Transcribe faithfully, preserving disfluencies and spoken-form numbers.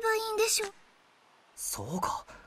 ばいいんでしょう。 そうか、